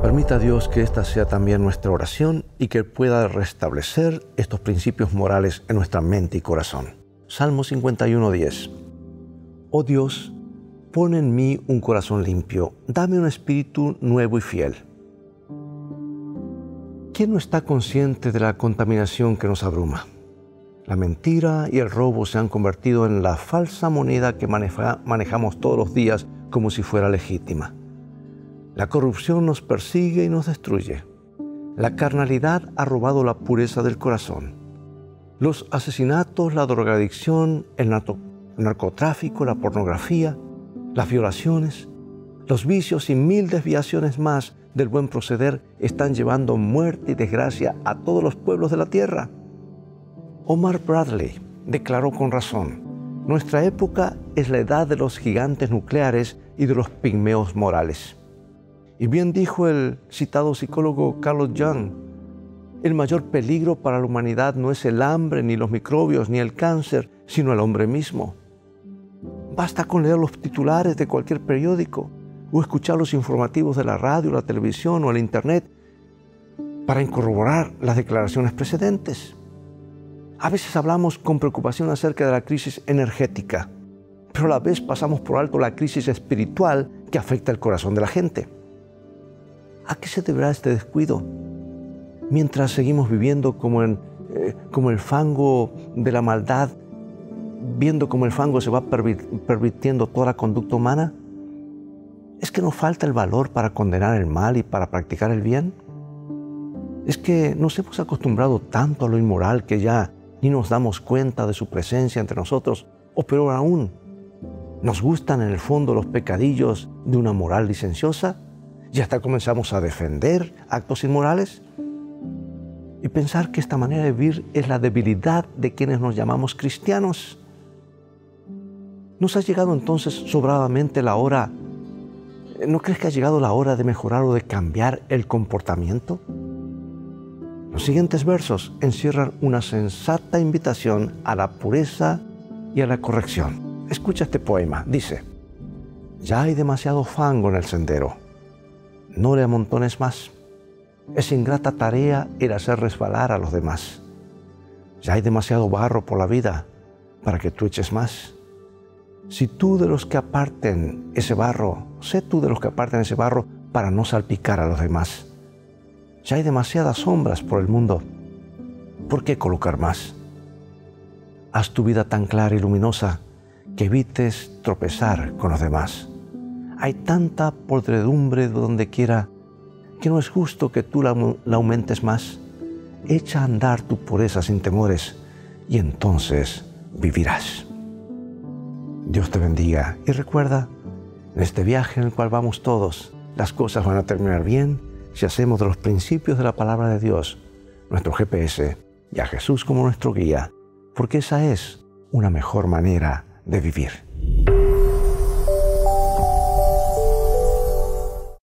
Permita Dios que esta sea también nuestra oración y que pueda restablecer estos principios morales en nuestra mente y corazón. Salmo 51:10. Oh Dios, pon en mí un corazón limpio, dame un espíritu nuevo y fiel. ¿Quién no está consciente de la contaminación que nos abruma? La mentira y el robo se han convertido en la falsa moneda que manejamos todos los días como si fuera legítima. La corrupción nos persigue y nos destruye. La carnalidad ha robado la pureza del corazón. Los asesinatos, la drogadicción, el narcotráfico, la pornografía, las violaciones, los vicios y 1000 desviaciones más del buen proceder están llevando muerte y desgracia a todos los pueblos de la tierra. Omar Bradley declaró con razón: nuestra época es la edad de los gigantes nucleares y de los pigmeos morales. Y bien dijo el citado psicólogo Carl Jung: el mayor peligro para la humanidad no es el hambre, ni los microbios, ni el cáncer, sino el hombre mismo. Basta con leer los titulares de cualquier periódico o escuchar los informativos de la radio, la televisión o el internet para corroborar las declaraciones precedentes. A veces hablamos con preocupación acerca de la crisis energética, pero a la vez pasamos por alto la crisis espiritual que afecta el corazón de la gente. ¿A qué se deberá este descuido? Mientras seguimos viviendo como el fango de la maldad, viendo cómo el fango se va pervirtiendo toda la conducta humana. ¿Es que nos falta el valor para condenar el mal y para practicar el bien? ¿Es que nos hemos acostumbrado tanto a lo inmoral que ya ni nos damos cuenta de su presencia entre nosotros? O peor aún, ¿nos gustan en el fondo los pecadillos de una moral licenciosa? ¿Y hasta comenzamos a defender actos inmorales? Y pensar que esta manera de vivir es la debilidad de quienes nos llamamos cristianos. ¿Nos ha llegado entonces sobradamente la hora? ¿No crees que ha llegado la hora de mejorar o de cambiar el comportamiento? Los siguientes versos encierran una sensata invitación a la pureza y a la corrección. Escucha este poema. Dice: ya hay demasiado fango en el sendero. No le amontones más. Es ingrata tarea el hacer resbalar a los demás. Ya hay demasiado barro por la vida para que tú eches más. Sé tú de los que aparten ese barro para no salpicar a los demás. Ya hay demasiadas sombras por el mundo. ¿Por qué colocar más? Haz tu vida tan clara y luminosa que evites tropezar con los demás. Hay tanta podredumbre donde quiera que no es justo que tú la aumentes más. Echa a andar tu pureza sin temores y entonces vivirás. Dios te bendiga y recuerda, en este viaje en el cual vamos todos, las cosas van a terminar bien si hacemos de los principios de la palabra de Dios nuestro GPS y a Jesús como nuestro guía, porque esa es una mejor manera de vivir.